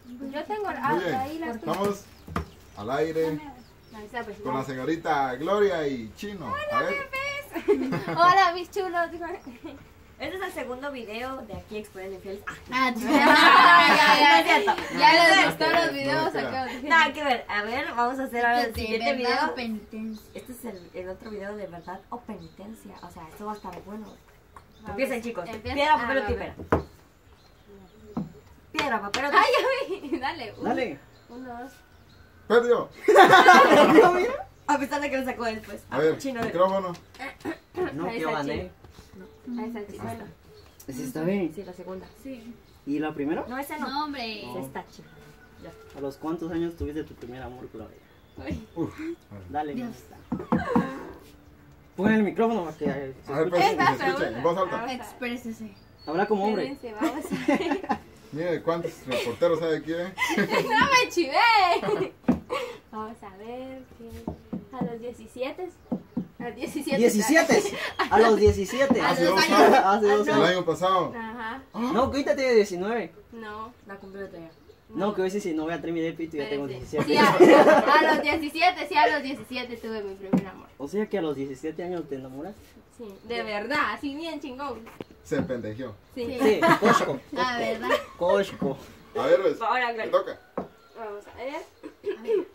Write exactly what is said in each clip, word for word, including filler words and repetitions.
Yo tengo Muy ah, bien. ahí las Estamos al aire Ahí está, pues, con la señorita Gloria y Chino. A ver, Hola, mis chulos. Este es el segundo video de aquí Explorando Infieles. Ah, No ya, es cierto. ya, ya les No, gustó no, los videos no, acá. Nada que ver. A ver, vamos a hacer ahora el siguiente De verdad, video. penitencia. Este es el, el otro video de verdad o penitencia. O sea, esto va a estar bueno. Empiecen, chicos. Empieza. Piedra, papel Ah, o a tijera. Piedra, papel o Ay, tijera. ya vi. Dale. Uno, Dale. uno, dos. perdió. A pesar de que lo sacó después. A ver, Chino de... micrófono. No, Ahí que yo está gané. Ahí está el chino. Bueno, ¿Ese está bien? sí, la segunda. Sí. ¿Y la primera? No, ese no. No, hombre. Ese está chido. ¿A los cuántos años tuviste tu primer amor, Gloria? Uf. Dale. Dios. Pon el micrófono para que eh, se A ver, escuche. pues, que Esta se escuche en voz alta. pregunta. Exprésese. Habla como hombre. Espérense, vamos a ver. Mire, ¿cuántos reporteros hay aquí, eh? No me chivé. Vamos a ver. ¿qué? A los diecisiete. A los diecisiete. diecisiete. A los diecisiete. A Hace los dos años. años. Hace dos El años. año pasado. Ajá. No, que ahorita tiene diecinueve. No. La cumplió otra ya. No, que hoy sí, si no voy a traer mi depito y ya tengo Espérense. diecisiete. Sí, a, a los diecisiete, sí, a los diecisiete tuve mi primer amor. O sea que a los diecisiete años te enamoras. Sí, de verdad, así bien chingón. Se pendejeó. Sí. Sí, Cosco. La verdad. Cosco. A ver, pues. Ahora, Me Gloria. toca. Vamos a ver.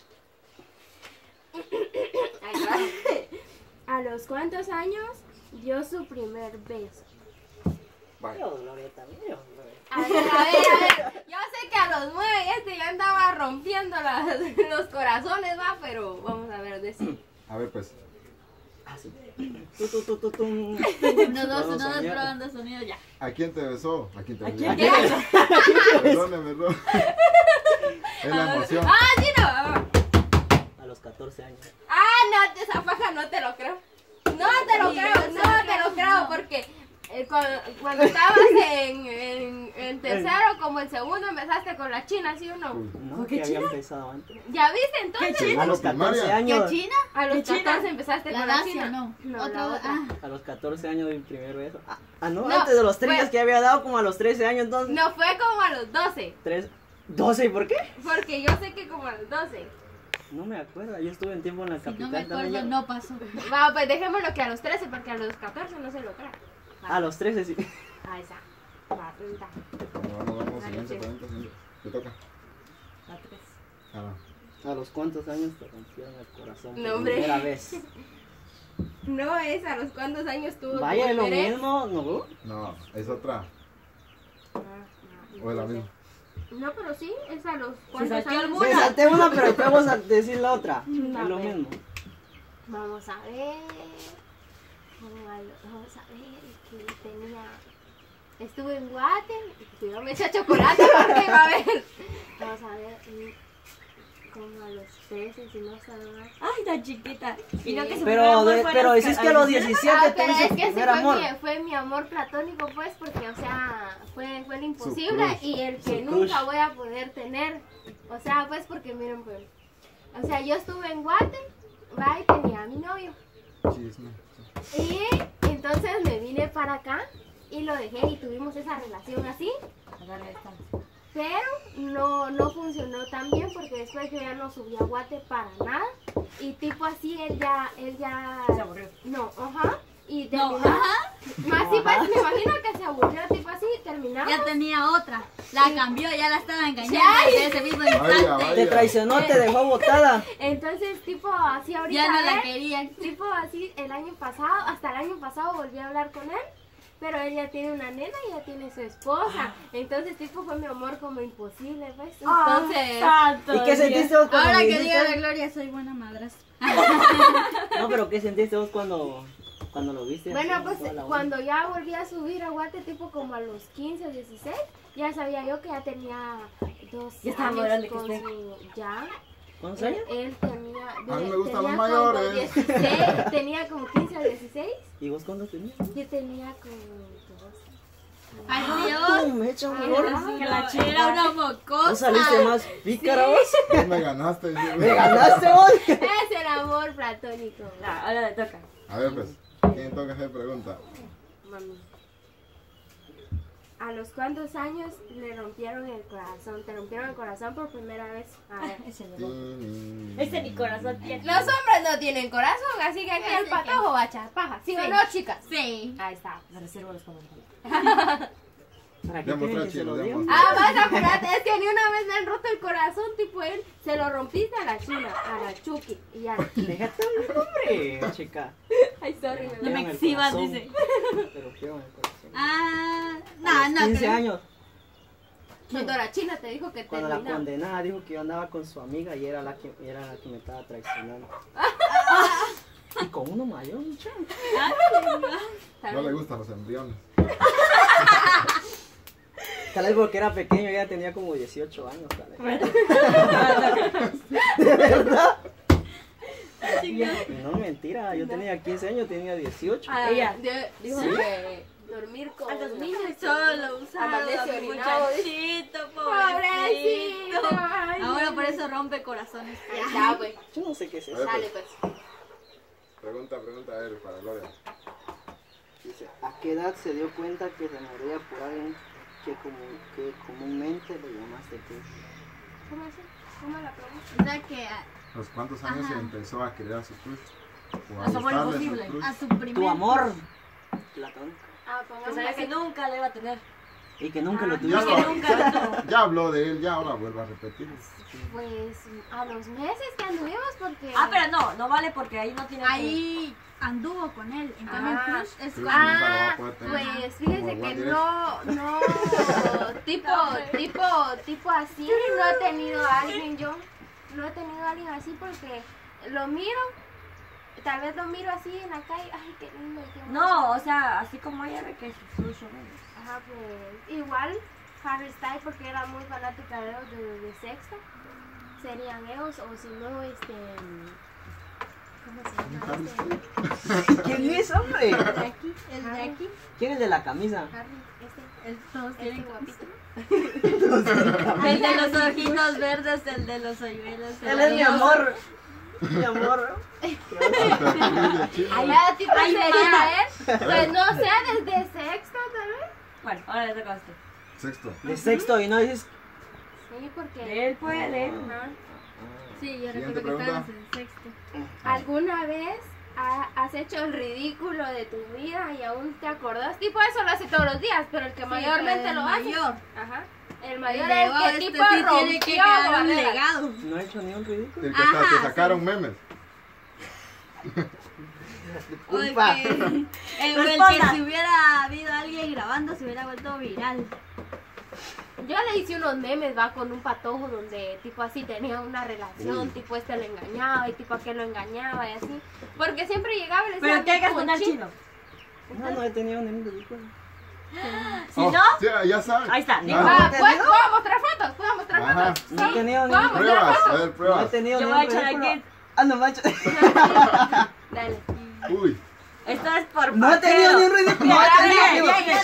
Ahí va. ¿A los cuántos años dio su primer beso? Vaya. Dios, Glorieta, Dios, Glorieta. A ver, a ver, a ver. Yo sé que a los nueve este ya andaba rompiendo las- los corazones, va, pero vamos a ver, decir. A ver, pues. Ah, sí. Tu, tu, tu, tu, tum. Uno, dos, uno, Todos dos, sonidos. probando sonido ya. ¿A quién te besó? ¿A quién te besó? ¿A quién? Perdóneme, perdón. Es la emoción. Ah, sí, no. A los catorce años. Ah, no, esa paja no te lo creo. No te lo creo, no te lo creo, porque eh, cuando, cuando estabas en, en, en tercero, como el segundo, empezaste con la china, ¿sí o no? Uy. No, que había empezado antes. ¿Ya viste entonces? A los catorce ¿Qué años. China? A los ¿Qué china? catorce empezaste La con la Dacia, china. no. No, Otra, la otra. ah. A los catorce años de mi primer beso. Ah, ah, no, No, antes de los trillos fue- que había dado, como a los trece años, entonces. No, fue como a los doce, Tres, doce, ¿y por qué? porque yo sé que como a los doce. No me acuerdo, yo estuve en tiempo en la Si capital no me acuerdo, también. yo- no pasó. Va, pues dejémoslo que a los trece, porque a los catorce no se lo creo. Va. A los trece, sí. Ahí está. Va, pregunta. Vamos, vamos, Dale, siguiente sí. pregunta. siguiente. Te toca. La tres. Ah, no. ¿A los cuántos años te rompieron el corazón por No, hombre. primera vez? No es a los cuántos años tuvo tu Vaya, es lo primer ex? mismo, ¿no? No, es otra. Ah, no, O es la no sé. misma. No, pero sí, es a los cuántos saltó años. alguna. Me salté una, pero te vamos a decir la otra. A Es lo ver. mismo. Vamos a ver. Vamos a, vamos a ver. Que tenía. Estuve en Guate. Cuidado, me echa chocolate porque va a ver. Vamos a ver. mm, Como a los trece, si no sabe más. Ay, tan chiquita. Y no que su primer Pero, amor de- fue pero los decís ca- que a los ay, diecisiete Ah, pero tuviste es tu que ese primer fue amor. mi, fue mi amor platónico, pues, porque, o sea, fue, fue el imposible crush. y el que Su nunca crush. voy a poder tener. O sea, pues, porque miren, pues, o sea, yo estuve en Guate, va, y tenía a mi novio. Chisme. Y entonces me vine para acá y lo dejé y tuvimos esa relación así. Dale, esta. Pero no, no funcionó tan bien porque después yo ya no subí a Guate para nada. Y tipo así, él ya, él ya... Se aburrió. No, ajá. Y No, terminó. ajá. Más sí, pues me imagino que se aburrió, tipo así, terminamos. Ya tenía otra. La cambió, ya la estaba engañando Ya. desde ese mismo Vaya, instante. vaya. Te traicionó, te dejó botada. Entonces, tipo así ahorita. Ya no la ¿ves? querían. Tipo así el año pasado, hasta el año pasado volví a hablar con él. Pero él ya tiene una nena y ya tiene su esposa. Entonces, tipo, fue mi amor como imposible, ¿ves? Entonces. ¿Y qué sentiste vos cuando Ahora me que dijiste? diga la Gloria, soy buena madrastra. No, pero ¿qué sentiste vos cuando, cuando lo viste? Bueno, Así, pues toda la cuando ya volví a subir a Guate, tipo como a los quince o dieciséis, ya sabía yo que ya tenía dos Ya estaba más años grande que con usted. su. Ya. ¿Cuántos Él, años? él tenía. A mí me gustan tenía los como mayores. dieciséis, tenía como quince o dieciséis. ¿Y vos cuántos tenías? Yo tenía como dos. Ay, ¡Tú, Dios. me echa un Ajá. gol! Que la No, chica. era una mocosa. ¿Vos saliste más pícara vos? Tú me ganaste. ¡Me ganaste vos! Es el amor platónico. Ah, ahora le toca. A ver, pues. ¿Quién toca hacer pregunta? Mami. ¿A los cuántos años le rompieron el corazón? ¿Te rompieron el corazón por primera vez? A ver. Ese no. Tin, Ese ni corazón tiene. Los hombres no tienen corazón, así que aquí el patojo va a echar paja. ¿Sí o Sí. no, chicas? Sí. Ahí está. Me reservo los comentarios. ¿Para qué Demuestra, quieren que se chino, lo diga? demuestra. Ah, vas, acuérdate, es que ni una vez me han roto el corazón, tipo él. Se lo rompiste a la china, a la Chucky. Y ya. Déjate hablar, hombre, chica. Ay, sorry, me No voy. me el exhibas, corazón. dice. Te rompieron el corazón. Ah, A no, los no. quince creo. años, Cuando la china te dijo que cuando la terminaba. condenada dijo que yo andaba con su amiga y era la que, era la que me estaba traicionando. Y con uno mayor, muchacho. No le gustan los embriones. Tal vez porque era pequeño, ella tenía como dieciocho años, tal vez. Y no, mentira, yo tenía quince años, tenía dieciocho. Ah, Ella. de- dijo Sí. que dormir con Antes los de- niños. Solo usado, Amanece orinado. muchachito, Pobrecito. pobrecito. Ay, Ahora no. por eso rompe corazones. Ahí está, güey. Yo no sé qué es A eso. ver, Sale, pues. pues. Pregunta, pregunta a él para Gloria. Dice, ¿a qué edad se dio cuenta que se moría por alguien que, comu- que comúnmente le llamaste crush? ¿Cómo así? ¿Cómo la pregunta? O sea que a, ¿A los cuántos años Ajá. se empezó a querer a su crush? O A su amor gustarle imposible. crush? a su primer Tu amor platónico. Ah, Que pongamos sabía que así. nunca lo iba a tener. Y que nunca Ah, lo Ya, tuviste. que lo- nunca lo tuvo. ya habló de él, ya ahora vuelvo a repetir. Pues a los meses que anduvimos porque... Ah, pero no, no vale porque ahí no tiene. ahí anduvo con él. En cambio, Ah. el crush es Crush cuando. nunca lo va a Ah, poder tener. pues fíjense Como que One no, no, tipo, tipo, tipo así, no he tenido a alguien yo, no he tenido a alguien así porque lo miro, tal vez lo miro así en la calle, ay, qué lindo, qué hermoso. No, o sea, así como ella ve que es su crush o menos. Ajá, pues igual Harry Styles porque era muy fanática de ellos de, de Sexto, serían ellos o si no, este, ¿cómo se llama? Harry Este, ¿Quién es, hombre? El de aquí, el de aquí. ¿Quién es de la camisa? Harry, este, El, todos este tienen guapito. El de los ojitos verdes, el de los hoyuelos. el Él de es mi los- amor. Mi amor. Allá tipo Ay, sería él, pues no sé, desde Sexto tal vez. Bueno, ahora le toca a usted. Sexto. De sexto y no dices. Sí, porque... De él puede, de él. Ajá. Sí, yo Siguiente recuerdo que pregunta. estábamos en sexto. ¿Alguna vez ha- has hecho el ridículo de tu vida y aún te acordás? Tipo eso lo hace todos los días, pero el que mayormente pero el lo hace. mayor. Ajá. El El mayor de, es el "Oh, que este tipo sí tiene que rompió quedar un barreras". legado. No he hecho ni un ridículo. El que hasta Ajá, te sacaron memes. O el Culpa. que, el, el que Responda. si hubiera habido alguien grabando se hubiera vuelto viral. Yo le hice unos memes, va, con un patojo donde tipo así tenía una relación, Uy. tipo este lo engañaba y tipo aquel lo engañaba y así. Porque siempre llegaba y le decía... Pero ¿qué hay que "Como responder chino". chino? No, no he tenido ningún ridículo. Si Oh, no, sí, ya saben. ahí está. Dijo, Ah, Ah, pues, ¿puedo mostrar fotos? ¿Puedo mostrar Ajá. fotos? No he tenido Vamos, ningún mostrar Pruebas, a fotos. ver, No he pruebas. tenido yo ningún voy a echar ridículo. aquí. Ah, no macho. Dale. Uy, Esto es por No he tenido ni un ridículo. No he Bien, tenido bien, bien.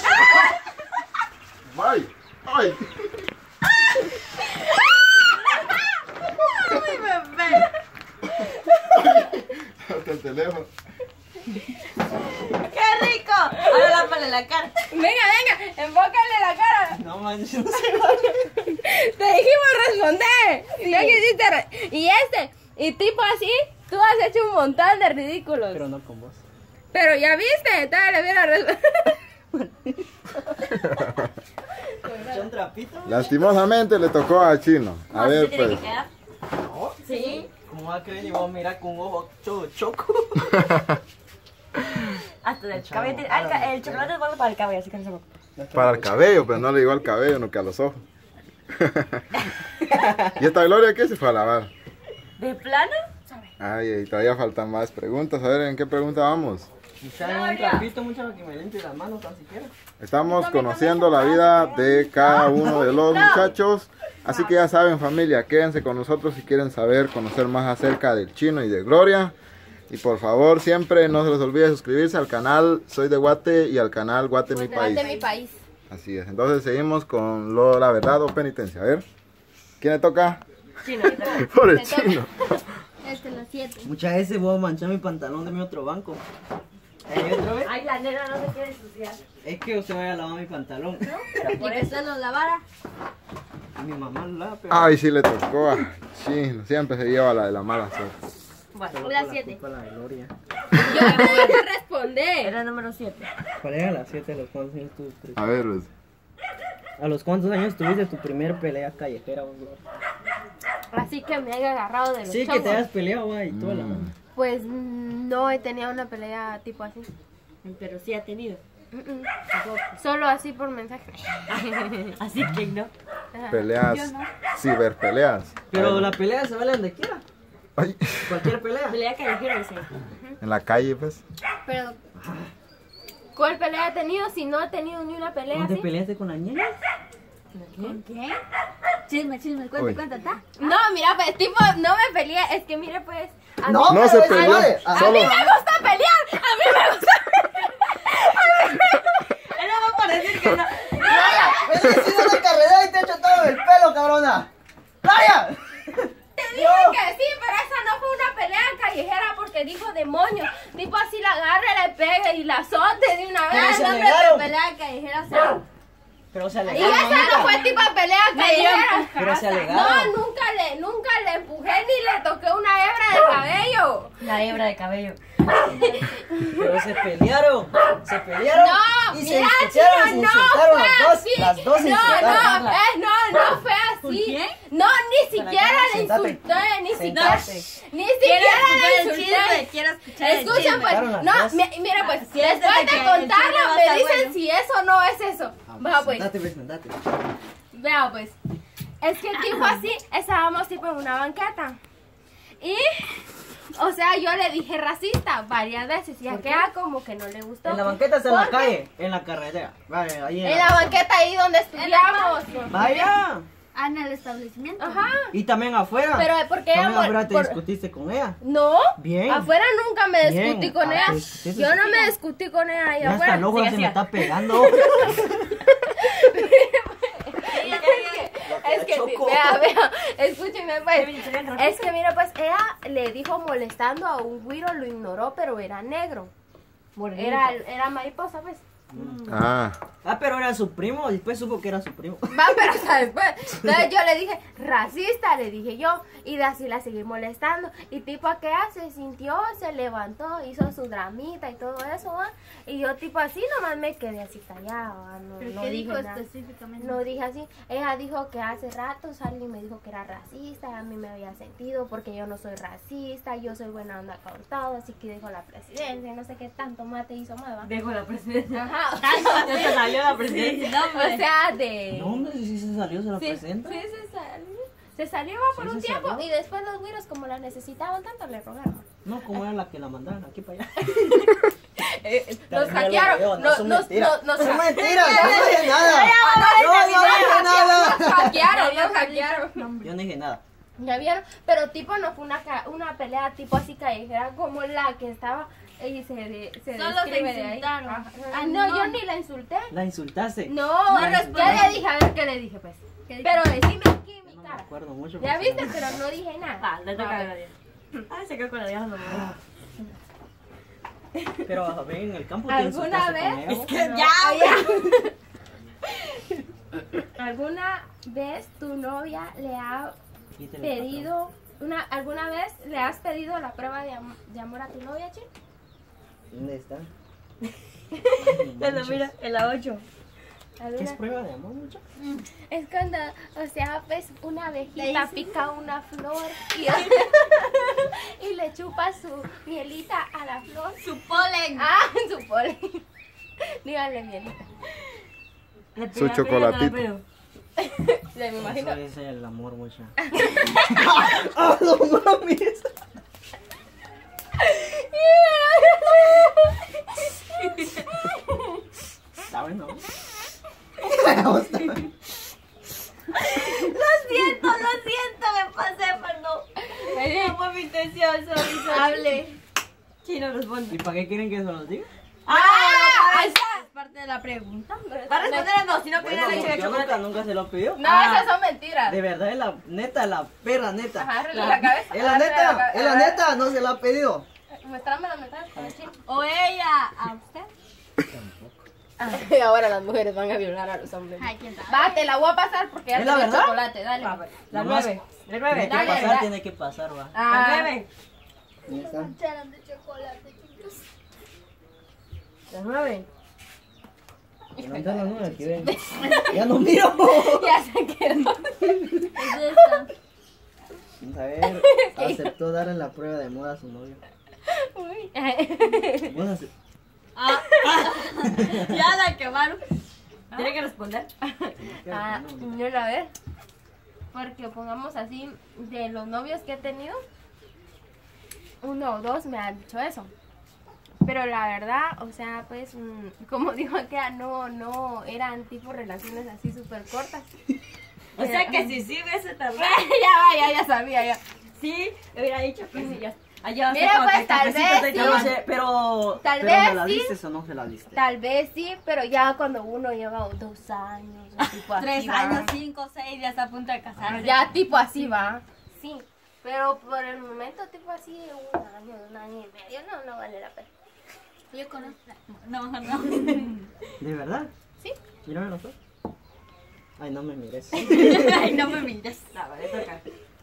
ay, ay. Hasta el teléfono. ¡Qué rico! Ahora lámpale la cara. Venga, venga, enfócale la cara. No manches, no sé. Te dijimos responder. Y no quisiste re- Y este, y tipo así, tú has hecho un montón de ridículos. Pero no con vos. Pero ya viste, todavía le hubiera responder. ¿Echa un trapito? Lastimosamente le tocó a Chino. A No, ver, sí tiene pues. que quedar. Sí. ¿Cómo va a creer? Y vos a mirar con un ojo cho- choco. Hasta del Chavo, cabello. Ah, el, ca- el chocolate es bueno para el cabello, así que no se preocupe. Para el cabello, pero no le digo al cabello, no que a los ojos. ¿Y esta Gloria qué se fue a lavar? ¿De plano? Ay, y todavía faltan más preguntas. A ver, ¿en qué pregunta vamos? Quizá un trapito, mucho para que me limpie las manos tan siquiera. Estamos conociendo la vida de cada uno de los muchachos. Así que ya saben, familia, quédense con nosotros si quieren saber, conocer más acerca del Chino y de Gloria. Y por favor, siempre no se les olvide suscribirse al canal Soy de Guate y al canal Guate Mi País. de mi país. Así es. Entonces seguimos con lo, la verdad o penitencia. A ver, ¿quién le toca? Chino, yo también. Por el Te toca. Chino. Este, las siete. Muchas veces voy a manchar mi pantalón de mi otro banco. ¿Hay otra vez? Ay, la nena no se quiere ensuciar. Es que usted vaya a lavar mi pantalón. Y que usted lo lavara. A mi mamá lo lava, pero... Ay, sí le tocó. ah, Chino, siempre se lleva la de la mala suerte. Bueno, solo la por siete. culpa de la Gloria. Yo tengo que responder. era el número siete. ¿Cuál era la siete de los cuántos años tuviste? A ver, pues. ¿A los cuántos años tuviste tu primer pelea callejera, vos, Gloria? Así que me haya agarrado de los Sí, que chongos. te hayas peleado, va, y toda la... Mm. Pues mm, no he tenido una pelea tipo así. Pero sí ha tenido. Mm, mm. Solo así por mensaje. Así que no. Ajá. Peleas, ciberpeleas. Pero la pelea se vale donde quiera. Ay, Cualquier pelea. Pelea callejera, dice. en la calle, pues. Pero, ¿cuál pelea he tenido si no he tenido ni una pelea ¿No te así? peleaste con la niña? ¿Con qué? Chisme, chisme, cuenta, Uy. cuenta, ¿está? No, mira, pues, tipo, no me peleé. Es que, mire, pues, a mí, No se peleó. a Solo. mí me gusta pelear. A mí me gusta Él no va a parecer que no. ¡Me he sido una carrera y te he hecho todo el pelo, cabrona! ¡Vaya! Te dije que sí, pero esa no fue una pelea callejera porque dijo demonio. Tipo así la agarre, le pegue y la azote de una Pero vez. se No, hombre, alegaron. pero pelea callejera, o sea. Pero se Y alegaron, esa no mamita. fue tipo pelea callejera. Pero se No, alegaron. nunca le, nunca le empujé ni le toqué una hebra de cabello. La hebra de cabello. Pero se pelearon. Se pelearon. No, y se mira, discutieron, se Chino, no insultaron fue las dos. así. Las dos se No, insultaron. no, eh, no, no fue así. quién? No, ni siquiera le Sentate. insulté, ni siquiera, Sentate. ni Quiero siquiera escuchar le el chisme, insulté. quiero escuchar el Escucha chisme. pues, Claro, las no, dos. mi- mira pues, Si es después de que de el contarlo chisme va a me estar dicen bueno. si eso no es eso. Va pues, Sentate, pues, sentate. vea pues, es que tipo así, estábamos tipo en una banqueta. Y, o sea, yo le dije racista varias veces y a aquella como que no le gustó. En la banqueta está en la Porque calle, en la carretera. Vaya, ahí En la banqueta ahí donde estudiamos. Vaya. Ah, en el establecimiento. Ajá. Y también afuera. Pero porque ella También mol- afuera te por- discutiste con ella. No, Bien. afuera nunca me Bien. discutí con Ah, ella. sí, sí, sí, Yo sí. no me discutí con ella ahí Ya afuera. hasta el ojo Sí, se me hacía. está pegando. Es que, Choco. vea, vea, escúcheme pues. Es que mira pues, ella le dijo molestando a un güiro, lo ignoró, pero era negro. Era, era mariposa pues. Ah, Ah, pero era su primo. Después supo que era su primo. Va, pero hasta después. Entonces yo le dije, racista, le dije yo. Y de así la seguí molestando. Y tipo aquella se sintió, se levantó, hizo su dramita y todo eso, ¿va? Y yo tipo así nomás me quedé así callada, ¿va? No, ¿Pero no qué dije dijo nada. específicamente? No dije así. Ella dijo que hace rato alguien me dijo que era racista. A mí me había sentido porque yo no soy racista. Yo soy buena onda con todo. Así que dejo la presidencia. No sé qué tanto mate hizo más, ¿va? Dejo la presidencia. Ajá. Ya te salió la presidencia. No, O hombre. sea, de... No, hombre, si se salió, se la Sí, presenta. sí, se salió. Se salió va, por Sí, un se tiempo salió. y después los güiros como la necesitaban tanto le rogaron. No, como era la que la mandaron aquí para allá. Nos También lo hackearon. veo, No, no son nos, mentiras. nos, nos, Son mentiras, yo no dije nada. Yo no dije nada. nos hackearon, nos hackearon. Yo no dije nada. ¿Ya vieron? Pero tipo no fue una, ca- una pelea tipo así callejera como la que estaba y se, de- se Solo describe se de ahí. insultaron. Ajá. Ah, Ah, no, no. yo ni la insulté. La insultaste. No, No ¿qué respondió. le dije? A ver qué le dije pues. ¿Qué Pero decime aquí en mi No me cara. acuerdo mucho. Ya porque viste, no- pero no dije nada. Ah, le toca A a ver. Gloria. Ay, se quedó con la vieja no. Pero a ver, en el campo te ¿Alguna insultaste vez? con ella, vos. que ya, ¿Alguna vez tu novia le ha Quítale el pedido, una, alguna vez le has pedido la prueba de, am- de amor a tu novia, Chi? patrón. ¿Dónde está? Pero mira, en la ocho. ¿Qué ¿Alguna? es prueba de amor, mucho? Es cuando, o sea, pues una abejita pica una flor y, y le chupa su mielita a la flor. Su polen. Ah, su polen. Dígale mielita. Le Su pidió la chocolatito. pena, no la Le me imagino. Eso es el amor, mucha. ¡Ah, no mames! Está bueno. Lo siento, lo siento, me pasé, perdón. No fue mi intención, sorry, sorry. Hable. Chino responde. ¿Y para qué quieren que se los diga? Ah, ahí está. es parte de la pregunta. Va a responder o no, si no quiere Bueno, la leche de yo nunca, chocolate. nunca se lo pidió. No, Ah. esas son mentiras. De verdad, es la neta, la perra neta. Ajá, arregle la cabeza. Es la arregle neta, cabeza. es la neta, no se la ha pedido. Muéstrame los mensajes para ver. O ella, a usted. Y ahora las mujeres van a violar a los hombres. Ay, quién sabe. Va, te la voy a pasar porque ya ¿Es te la doy verdad? chocolate, dale. La Nomás- nueve. La Tiene nueve. que Dale, pasar, dale. tiene que pasar, va. La Ah, nueve. Ahí está. Echaron de chocolate, chicos. La nueve. ¿Dónde está la nueve? Aquí ven. Ya no miro. ya se quedó. Es esta. Vamos a ver. Aceptó darle la prueba de moda a su novio. Uy. Vos ace- Ah, ah, ya la quemaron. Tiene que responder. Ah, yo la ver. Porque pongamos así, de los novios que he tenido, uno o dos me han dicho eso. Pero la verdad, o sea, pues, mm, como dijo aquella, no, no, eran tipo relaciones así súper cortas. O sea que si sí hubiese tardado. ya va, ya, ya sabía, ya. Sí, le hubiera dicho que sí. Ya. Allá Mira, pues, tal vez sí. Pero, se- pero, Tal pero vez ¿me la sí. diste o no se la diste? Tal vez sí, pero ya cuando uno lleva dos años, o tipo así, Tres va. años, cinco, seis, ya está a punto de casarse. Ya tipo así va. Sí, pero por el momento tipo así, un año, un año y medio, no, no vale la pena. Yo conozco. No, no. ¿De verdad? Sí. Mírame los ojos. Ay, no me mires. Ay, no me mires. La vale, toca.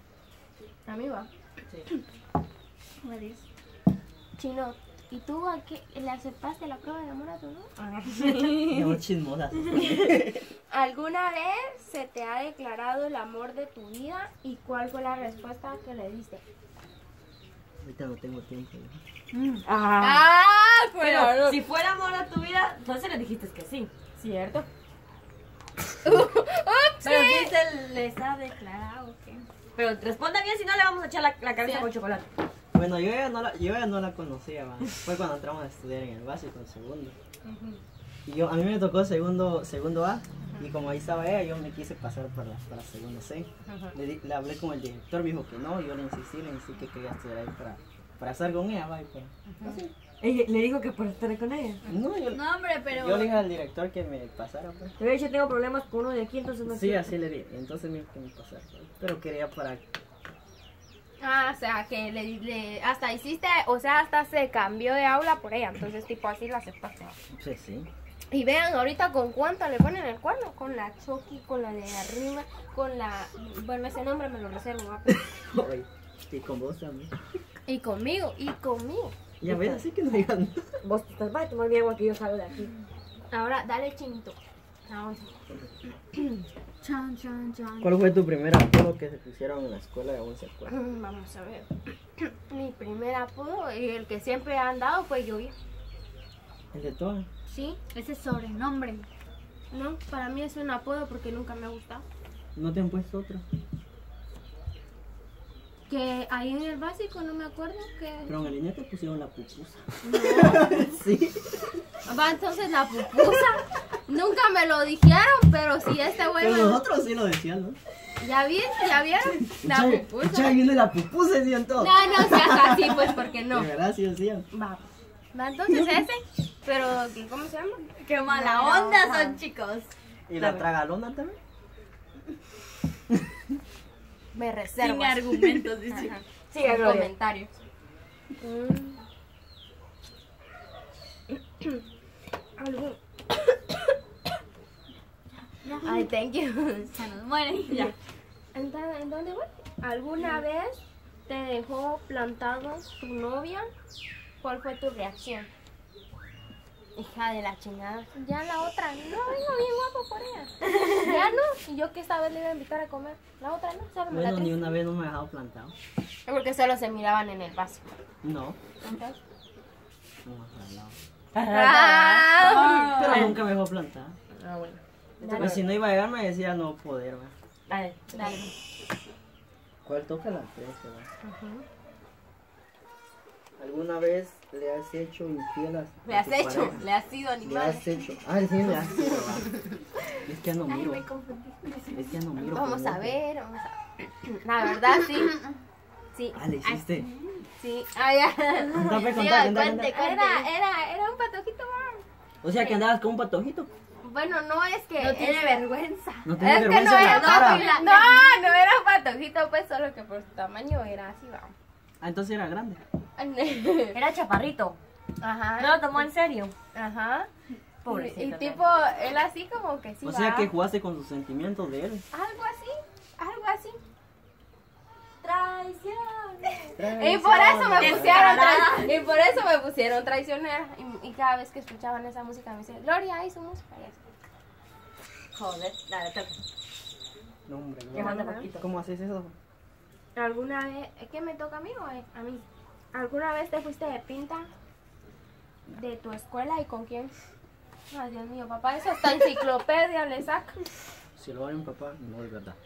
A mí va. Sí. Me dice. Chino, ¿y tú a qué le aceptaste la prueba de amor a tu novio? No chismosas. ¿Alguna vez se te ha declarado el amor de tu vida y cuál fue la respuesta que le diste? Ahorita no tengo tiempo. Ah. Ah, Pero si fuera amor a tu vida, entonces le dijiste que sí. cierto. Pero sí se les ha declarado, ¿ok? Pero responda bien, si no le vamos a echar la, la cabeza Sí. con chocolate. Bueno, yo ya no la, yo ya no la conocía, va. Fue cuando entramos a estudiar en el básico, en segundo. Y yo, a mí me tocó segundo, segundo A. Y como ahí estaba ella, yo me quise pasar para, para segundo C. Le, di- le hablé con el director, me dijo que no. Y yo le insistí, le insistí que quería estudiar ahí para, para estar con ella, va. Y pues, así. Ella, le digo que por estar con ella. No, yo, No, hombre, pero. yo le dije al director que me pasara, pues. Le había dicho, tengo problemas con uno de aquí, entonces no Sí, quiero. así le di. Entonces me dijo que me pasara. pues. Pero quería para... Ah, o sea, que le, le- hasta hiciste, o sea, hasta se cambió de aula por ella, entonces tipo así la aceptaste. Sí, sí. Y vean ahorita con cuánto le ponen el cuerno, con la Chucky, con la de arriba, con la, bueno, ese nombre me lo reservo, ¿va? Oye, y con vos también. Y conmigo, y conmigo. Ya ves, así que no digan nada. Vos te estás, va a tomar mi agua que yo salgo de aquí. Ahora, dale chinito. Vamos. Chan, chan, chan. ¿Cuál fue tu primer apodo que se pusieron en la escuela de aún se acuerda? Vamos a ver. Mi primer apodo y el que siempre han dado fue Lluvia. ¿El de todas? Sí, Ese sobrenombre. no, para mí es un apodo porque nunca me ha gustado. ¿No te han puesto otro? Que ahí en el básico no me acuerdo que... Pero en el línea te pusieron la pupusa. No. Sí. Va entonces la pupusa. Nunca me lo dijeron, pero si este güey Pero me... nosotros sí lo decían, ¿no? ¿Ya vi? ¿Ya vieron? La Echa- pupusa. echa, ahí viene la pupusa, decían todos. No, no seas así, pues, porque no. De verdad, sí decían. Va. Va entonces ese, pero ¿cómo se llama? Qué mala No, onda ajá. son, chicos. ¿Y la tragalona también? Me reservo. Sin argumentos, dice. Ajá. Sigue, Sin Gloria. comentarios. Mm. Algún... Ay, thank you. Se nos mueren. Ya. ¿En, dó- en dónde voy? ¿Alguna vez te dejó plantado tu novia? ¿Cuál fue tu reacción? Hija de la chingada. Ya la otra, no, vengo bien guapo por ella. Ya no, y yo que esta vez le iba a invitar a comer. La otra no, solo me la Bueno, ni traes. una vez no me ha dejado plantado. Porque solo se miraban en el vaso. No. Entonces... No me has hablado. Ah. Pero nunca me dejó plantar. Ah, bueno. Pues si no iba a llegar me decía no poder, va. Dale. Dale. ¿Cuál toca la trece, va? ¿Alguna vez le has hecho infiel a Le a has tu hecho, pareja? le has sido Le animal. has hecho. Ah, sí, le has hecho, va. Es que ya no Ay, miro. me confundí. Es que ya no miro. Vamos por a ojo. ver, vamos a ver. La verdad, sí. Sí. Ah, le hiciste. Sí. Ah, ya. Contá, Sí, pues, contá, cuente, contá, cuente. contá. Era, era, era un patojito, va. O sea que andabas con un patojito. Bueno, no es que... No tiene es- vergüenza. No tenía Es que vergüenza no en era la cara. un No, no era un patojito, pues solo que por su tamaño era así, va. Ah, entonces era grande. Era chaparrito. Ajá. No lo tomó en serio. Ajá. Pobrecito. Y, y ¿no? tipo, él así como que sí. O sea va. que jugaste con sus sentimientos de él. Algo así, algo así. Traición. Y por eso me pusieron Descarada. trai- y por eso me pusieron traicionera. Y, y cada vez que escuchaban esa música me decían, Gloria, ahí su música. Y así. Joder, dale, toca. No, hombre, Que no. falta poquito. ¿Cómo haces eso? ¿Alguna vez, es que me toca a mí o a a mí? ¿Alguna vez te fuiste de pinta de tu escuela y con quién? Ay, Dios mío, papá, eso hasta enciclopedia le saca. Si lo vale un papá, no es verdad.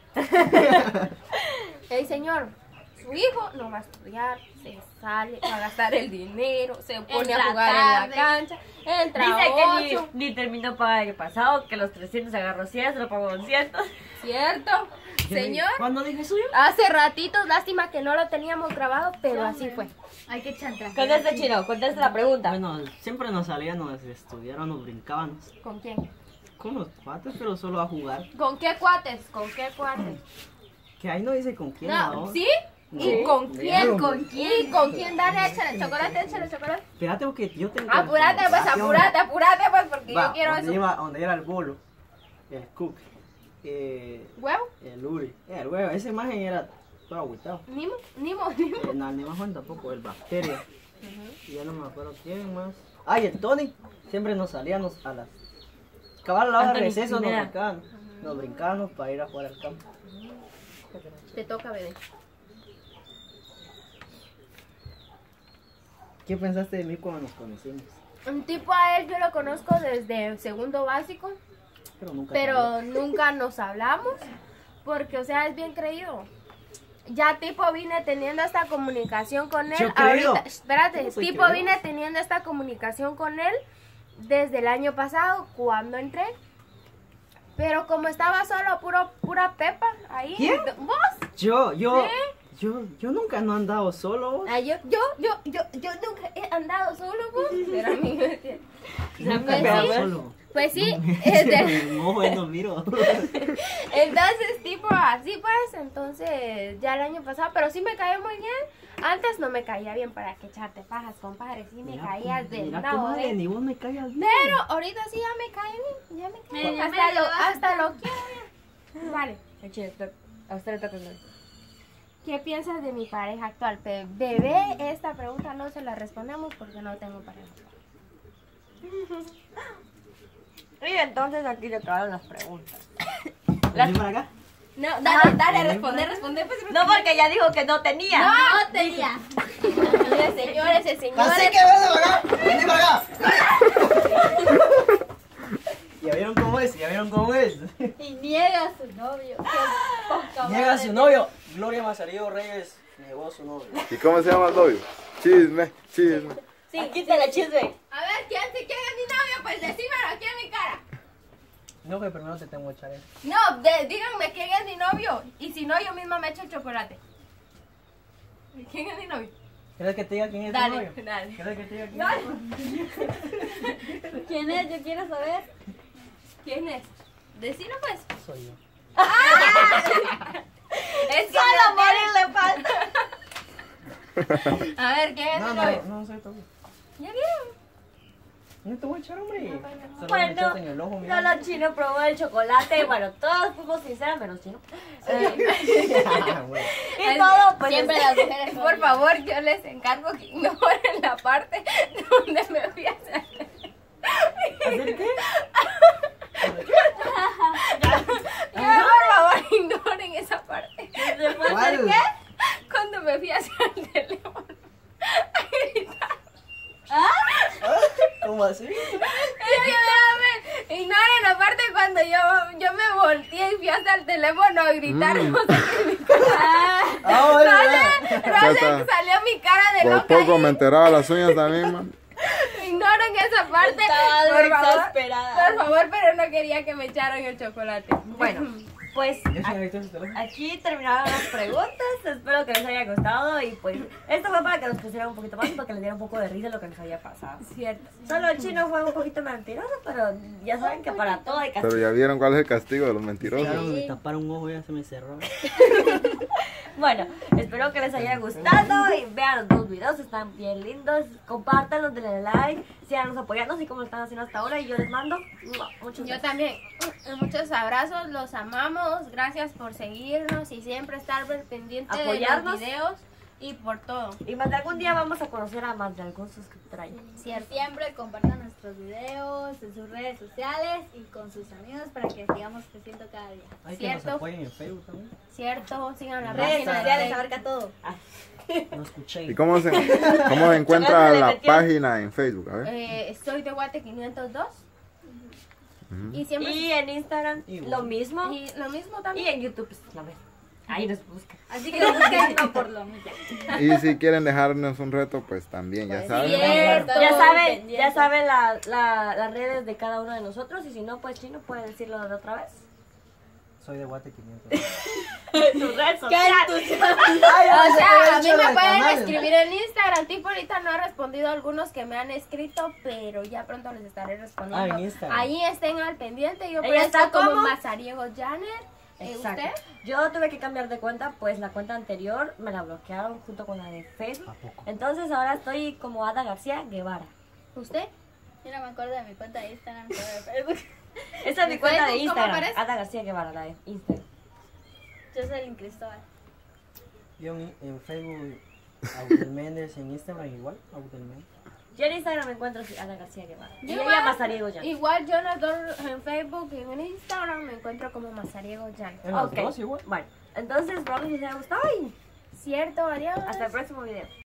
El señor, su hijo no va a estudiar, se sale a gastar el dinero, se pone Entra a jugar tarde. en la cancha, entra Dice a que ocho, ni, ni terminó para el año pasado, que los trescientos agarró cien, se lo pagó doscientos. ¿cierto? Señor, ¿Cuándo dije suyo? hace ratitos, lástima que no lo teníamos grabado, pero así fue. Hay que chantar. Contesta chino, contesta la pregunta. Bueno, siempre nos salíamos a estudiar o nos brincábamos. ¿Con quién? Con los cuates, pero solo a jugar. ¿Con qué cuates? ¿Con qué cuates? Que ahí no dice con quién. No, ¿no? ¿sí? No. ¿Y con No. quién? ¿Con quién? ¿Y con quién? Dale, échale chocolate, échale chocolate. Espérate porque yo tengo... Apúrate, pues, información. apúrate, apúrate, pues, porque Va, yo quiero donde eso. Iba, donde era el bolo, el cook, eh, ¿Huevo? el Uri, eh, el huevo, esa imagen era todo agüitado. Nimo, Nimo, Nimo. Eh, no, ni más Juan tampoco, el bacteria. Y ya no me acuerdo quién más. Ay, el Tony, siempre nos salíamos a las... Cabal a la hora de Anthony receso nos Pineda. brincaban, nos brincábamos para ir a jugar al campo. Te toca, bebé. ¿Qué pensaste de mí cuando nos conocimos? Un tipo a él yo lo conozco desde segundo básico, Pero nunca pero nunca nos hablamos, porque, o sea, es bien creído. Ya tipo vine teniendo esta comunicación con él. Yo creído. Ahorita, espérate, ¿Cómo soy tipo creído? vine teniendo esta comunicación con él desde el año pasado, cuando entré. Pero como estaba solo, puro, pura pepa ahí. ¿Quién? ¿Vos? Yo, yo, ¿Sí? yo, yo nunca no he andado solo. Ah, yo, yo, yo, yo, yo nunca he andado solo, vos. Pero a mí me- Nunca pues he andado sí. solo. Pues sí, este, No, bueno, miro. entonces tipo así pues, entonces ya el año pasado, pero sí me cayó muy bien. Antes no me caía bien para que echarte pajas, compadre, sí me Mira, caías de mira, una comadre, vez. ni vos me callas bien. Pero ahorita sí ya me cae bien, ya me cae bien. Medio, Hasta medio, lo, basta. hasta lo quiero ya. Vale, Ay, chino, to- a usted le toca. Gloria. ¿qué piensas de mi pareja actual? Pe- Bebé, esta pregunta no se la respondemos porque no tengo pareja. Y entonces aquí le acabaron las preguntas. Vení para acá. No, dale, dale, Vení responde, para responde, pues. No, porque ya dijo que no tenía. No tenía. Mire, señores, el señor. Así que vení para acá. Vení para acá. ¿Ya vieron cómo es? ¿Ya vieron cómo es? Y niega a su novio. Qué poca Llega madre. su novio. Gloria Mazarillo Reyes negó a su novio. ¿Y cómo se llama el novio? Chisme, chisme. Sí, aquí te la chisme. A ver, ¿quién, se- quién es mi novio? Pues decímelo aquí en mi cara. No, que primero te tengo que echar eso. No, de- díganme quién es mi novio. Y si no, yo misma me echo el chocolate. ¿Quién es mi novio? ¿Quieres que te diga quién es tu Dale, novio? dale. ¿Quieres que te diga quién Dale. es? ¿Quién es? Yo quiero saber. ¿Quién es? Decilo pues. Soy yo. Es que Solo no morir le falta. tiene- A ver, ¿quién es No, mi no, novio? no soy tú. ¿Ya vieron? No te voy a echar, hombre. Solo me Bueno, echaste en el ojo, mira. Solo Chino probó el chocolate. Bueno, todos fuimos sinceros, menos Chino. Ah, bueno. Y todo, pues. Siempre las mujeres, por favor, yo les encargo que ignoren la parte donde me fui a hacer. ¿Hacer qué? Ya, por favor, ignoren esa parte. Después, ¿Cuál? ¿Qué? Cuando me fui a hacer el teléfono. A gritar. ¿Cómo así? Ayúdame. Ignoren la parte cuando yo, yo me volteé y fui hasta el teléfono a gritar. Mm. No sé qué mi cara. Ah, bueno, No ya. sé, no Ya sé, está. salió mi cara de Por loca. poco ahí. me enteraba las uñas también, man. Ignoren esa parte. Estaba por favor. exasperada. Por favor, pero no quería que me echaran el chocolate. Bueno, pues ¿Ya se agregó su teléfono? aquí terminaron las preguntas. Espero que les haya gustado. Y pues, esto fue para que nos pusieran un poquito más y para que les diera un poco de risa lo que nos había pasado. Cierto. Solo el Chino fue un poquito mentiroso, pero ya saben que para todo hay Pero castigo. ya vieron cuál es el castigo de los mentirosos. Claro, me taparon un ojo y ya se me cerró. Bueno, Espero que les haya gustado y vean los dos videos, están bien lindos. Compártanlos, denle like, síganos apoyando así como lo están haciendo hasta ahora y yo les mando muchos Yo besos. también, muchos abrazos, los amamos, gracias por seguirnos y siempre estar pendiente de Apoyarnos. los videos y por todo. Y más de algún día vamos a conocer a más de algún suscriptor ahí. Cierto. Siempre compartan nuestros videos en sus redes sociales y con sus amigos para que sigamos creciendo cada día. Hay que nos Cierto. apoyen en Facebook también. Cierto, sigan la Redes página de sociales Facebook. abarca todo. No escuché. ¿Y cómo se, cómo se encuentra le la metió. página en Facebook? A ver. Eh, estoy de Guate quinientos dos Ujú. y siempre Y en Instagram Igual. lo mismo. y lo mismo Y también. en YouTube pues, lo mismo. Ahí nos buscan. Así que no busquen no por lo mismo. Y si quieren dejarnos un reto, pues también, ya saben. Cierto. Ya saben, pendientes. ya saben la, la, las redes de cada uno de nosotros y si no, pues Chino puede decirlo de otra vez. Soy de Guate quinientos. Tu red ¡Qué social. entusiasmo! O sea, a mí hecho me del pueden canal. escribir en Instagram. Tipo, ahorita no he respondido a algunos que me han escrito, pero ya pronto les estaré respondiendo. Ah, en Instagram. Ahí estén al pendiente. Yo Ella aparezco está como como- Mazariego Janet. Eh, Exacto. ¿Usted? Yo tuve que cambiar de cuenta, pues la cuenta anterior me la bloquearon junto con la de Facebook. ¿A poco? Entonces ahora estoy como Ada García Guevara. ¿Usted? Yo no me acuerdo de mi cuenta de Instagram, pero de Facebook. Esa es mi ¿En cuenta de Facebook cómo Instagram. aparece? Ada García Guevara, la de Instagram. Yo soy el Cristóbal. Yo en, en Facebook, Audel Méndez, en Instagram igual, Audel Méndez. Yo en Instagram me encuentro así, Ada García Guevara. Y Yo ella igual- Mazariego ya. Igual yo en las dos, en Facebook y en Instagram me encuentro como Mazariego Janet. En las Ok. dos igual. Bueno, entonces espero que les haya gustado y ¿Cierto? Adiós. hasta el próximo video.